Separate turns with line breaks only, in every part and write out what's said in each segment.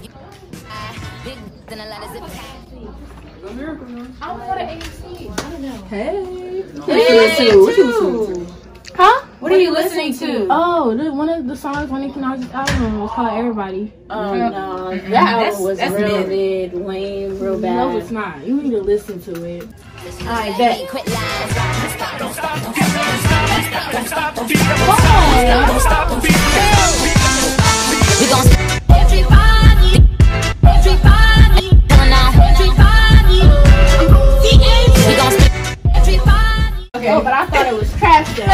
I don't know the AMC. I don't know. Hey.
What are you listening to?
Huh?
What are you listening to?
Oh, one of the songs on Nicki Minaj's album was called Everybody.
Oh, no. That album was real mid, lame, real bad.
No, it's not. You need to listen to it.
I bet.
Okay. Oh, but I thought it was trash though.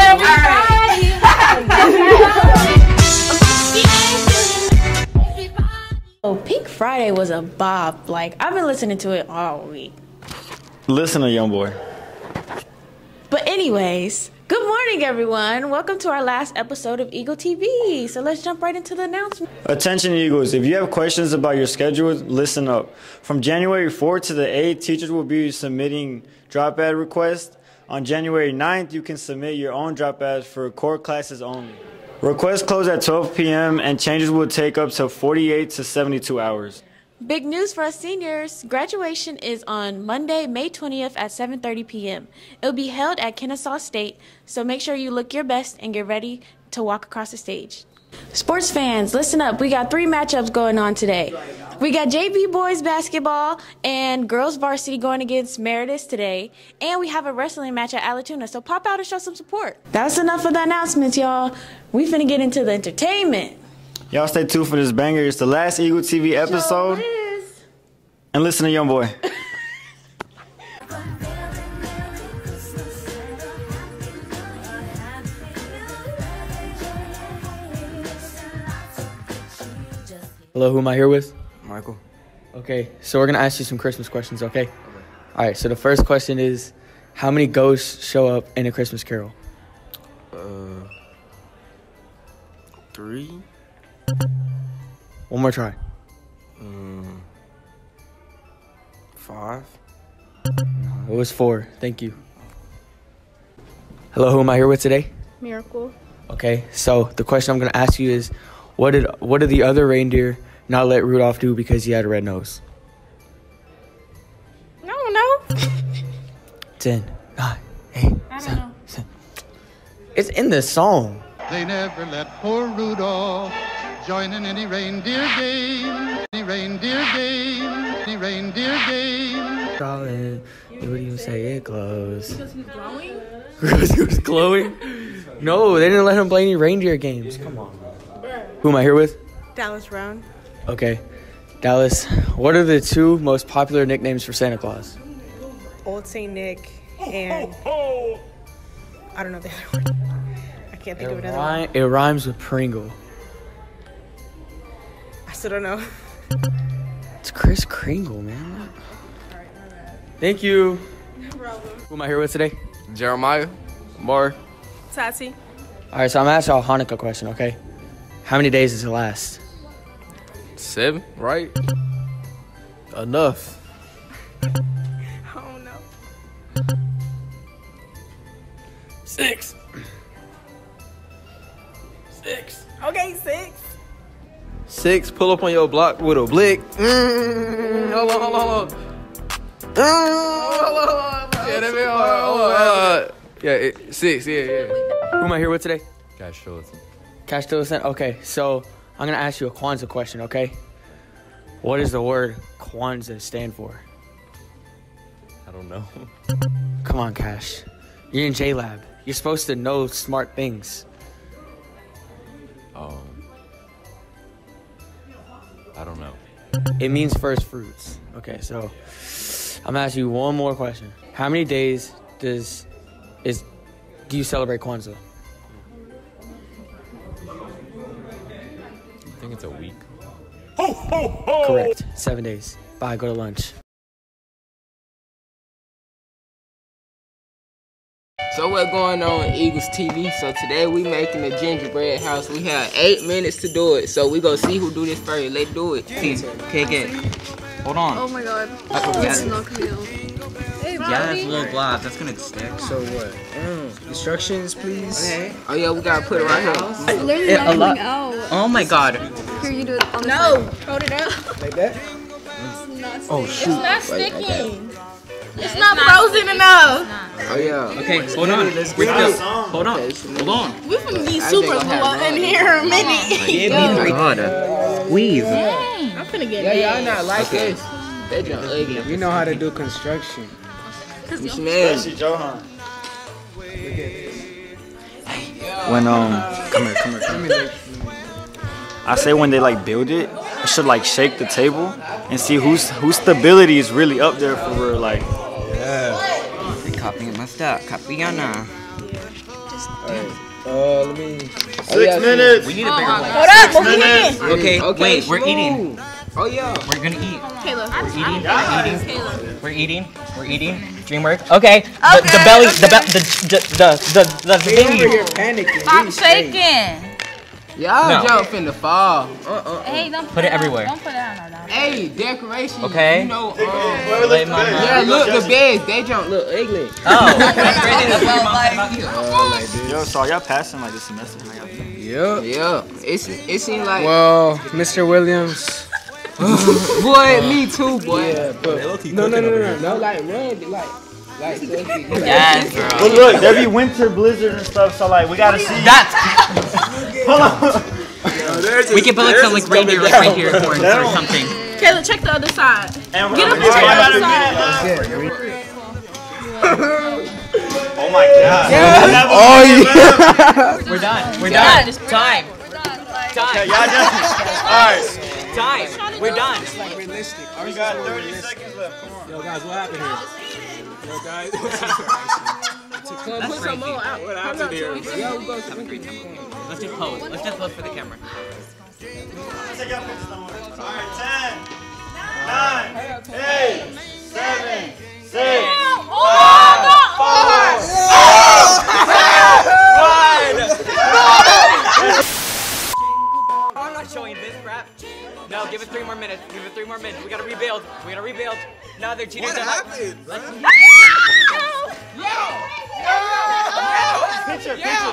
Oh, Pink Friday was a bop. Like, I've been listening to it all week.
Listen to young boy.
But anyways, good morning, everyone. Welcome to our last episode of Eagle TV. So let's jump right into the announcement.
Attention Eagles, if you have questions about your schedule, listen up. From January 4th to the 8th, teachers will be submitting drop ad requests. On January 9th, you can submit your own drop ads for core classes only. Requests close at 12 p.m. and changes will take up to 48 to 72 hours.
Big news for us seniors. Graduation is on Monday, May 20th at 7:30 p.m. It'll be held at Kennesaw State, so make sure you look your best and get ready to walk across the stage. Sports fans, listen up. We got 3 matchups going on today. We got JV boys basketball and girls varsity going against Meredith today. And we have a wrestling match at Alatuna, so pop out and show some support. That's enough of the announcements, y'all. We finna get into the entertainment.
Y'all stay tuned for this banger. It's the last Eagle TV episode. And listen to young boy.
Hello, who am I here with?
Michael.
Okay, so we're going to ask you some Christmas questions, okay? All right, so the first question is, how many ghosts show up in A Christmas Carol?
3.
One more try.
5.
It was 4. Thank you. Hello, who am I here with today?
Miracle.
Okay, so the question I'm going to ask you is, what did the other reindeer not let Rudolph do because he had a red nose?
I don't know.
10, 9, 8, 7. It's in the song.
They never let poor Rudolph join in any reindeer game. Any reindeer game. Any reindeer game.
Solid. What do you say? It glows.
Because he's glowing?
Because he was glowing? No, they didn't let him play any reindeer games. Come on. Who am I here with?
Dallas Brown.
Okay. Dallas, what are the 2 most popular nicknames for Santa Claus?
Old St. Nick and I don't know the other one. I can't think of another one.
It rhymes with Pringle.
I still don't know.
It's Kris Kringle, man. Thank you.
No problem.
Who am I here with today?
Jeremiah.
Mar.
Tati.
All right, so I'm going to ask y'all a Hanukkah question, okay? How many days does it last?
7, right? Enough.
Oh no.
6. 6.
Okay, 6.
6, pull up on your block with a blick. Hold on. Yeah, that mean, 6, yeah.
Who am I here with today?
Cash Phillips.
Cash Tillerson? Okay, so I'm going to ask you a Kwanzaa question, okay? What does the word Kwanzaa stand for?
I don't know.
Come on, Cash. You're in J-Lab. You're supposed to know smart things.
I don't know.
It means first fruits. Okay, so I'm going to ask you one more question. How many days do you celebrate Kwanzaa?
I think it's a week.
Correct. 7 days. Bye, go to lunch.
So what's going on Eagles TV? So today we making a gingerbread house. We have 8 minutes to do it. So we gonna see who do this first. Let's do it. Okay. Hold on.
Oh my god.
This
is not coming out. Hey,
yeah, that's little glob. That's gonna stick.
So what?
Instructions, please.
Okay. Oh yeah, we gotta put it right here.
It's literally not coming out.
Oh my god.
here, you do it on the
No,
side.
hold it up.
Like that? Oh shoot.
It's not sticking. It's not frozen enough.
Oh yeah.
Okay, hold on.
Let's
We're
get
still.
it.
Hold on. Hold on.
We finna need super glue in here in a minute.
Give me the God. Weave.
I'm finna get
Yeah, y'all
mad.
not like us. They just ugly.
We know how to do construction.
You smell.
Especially Johan.
When
Come here. I say when they like build it, I should like shake the table and see whose stability is really up there for real. Like,
They copying my stuff. Copyana.
let me.
6 minutes.
We need a bigger one.
Hold up, move your hand.
Okay, wait. We're
smooth.
eating.
Oh yeah.
We're gonna eat.
Kayla.
We're eating. We're eating. Dreamwork. Okay. The belly. The
They over
thingy.
here panicking.
Stop shaking.
Y'all
No.
jump finna fall.
Hey, don't
Put it everywhere.
Don't put it on no down.
Hey, decoration.
Okay.
You know,
Lay my mouth.
yeah, look, the beds, they jump look ugly.
Oh. That's crazy.
Yo, so y'all passing like this semester? How y'all doing?
Yep.
Yeah, it seemed like.
Well, Mr. Williams.
Boy, me too, boy.
Yeah, but no, like run, like.
Yes, bro.
But look, there be winter blizzards and stuff, so like we gotta see.
That's.
Hold on.
We can put like some like reindeer like right here horns or something.
Kayla, check the other side.
And
Get up and check the other side.
Oh my god.
Oh yeah.
We're done. We're done. Time.
Okay, y'all done. Alright.
Time. We're done.
Realistic.
We got 30 seconds left. Come on.
Yo guys, what happened here? Yo guys.
Put some more out.
What happened here?
Yo, we go to
Let's just pose. Let's just pose for the camera.
Take out pictures, don't worry. Alright, 10, 9, 8, 7, 6, 5, 4, 1.
I'm not showing this crap. No, give it 3 more minutes. Give it 3 more minutes. We gotta rebuild. We gotta rebuild. No, they're cheaters.
What happened?
Picture.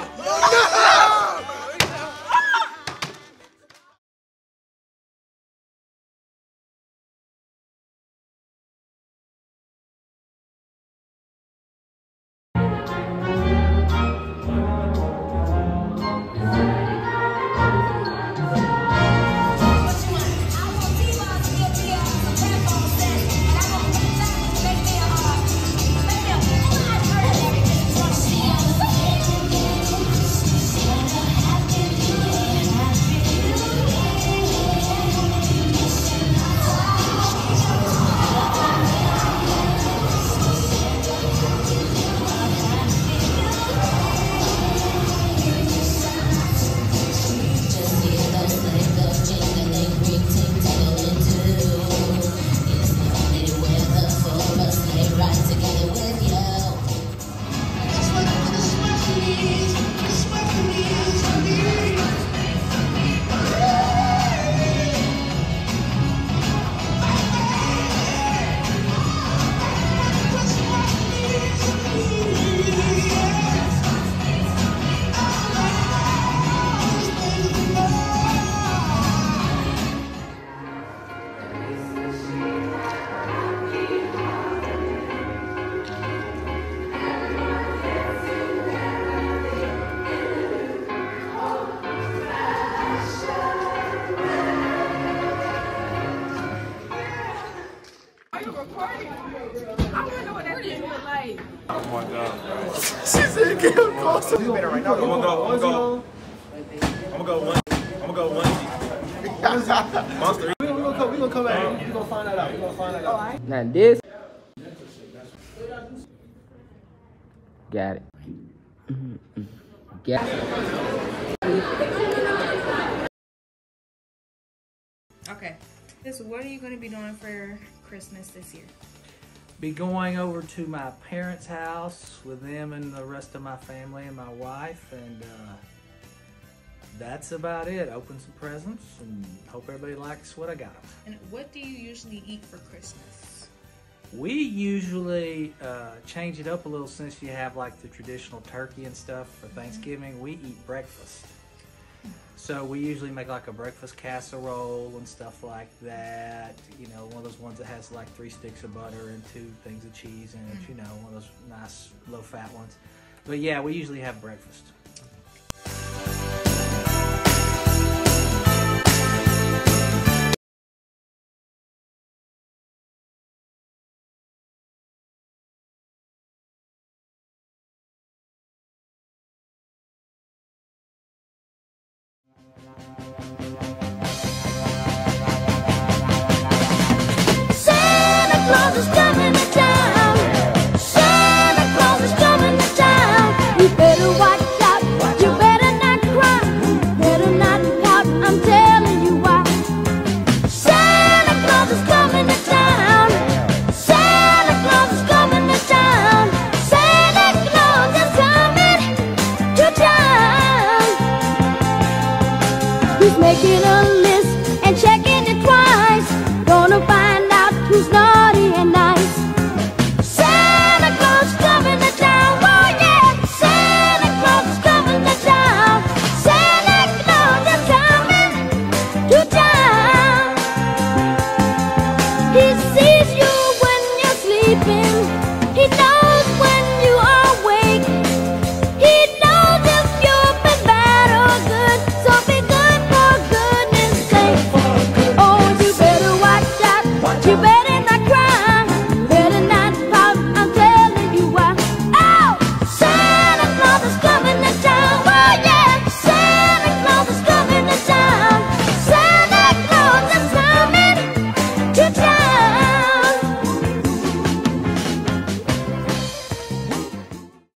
Oh my god. She said get close to me right now. I'm gonna go one. Monster. We gonna come back. We gonna find that out.
Now this. Got it. Got it.
Okay. So what are you going to be doing for Christmas this year?
Be going over to my parents' house with them and the rest of my family and my wife, and that's about it. Open some presents and hope everybody likes what I got them.
And what do you usually eat for Christmas?
We usually change it up a little since you have like the traditional turkey and stuff for Thanksgiving. We eat breakfast. So we usually make like a breakfast casserole and stuff like that. You know, one of those ones that has like 3 sticks of butter and 2 things of cheese in it. You know, one of those nice low-fat ones. But yeah, we usually have breakfast.
Santa Claus is coming to town. Santa Claus is coming to town. You better watch out. You better not cry. Better not pout. I'm telling you why. Santa Claus is coming to town. Santa Claus is coming to town. Santa Claus is coming to town. He's making a list and checking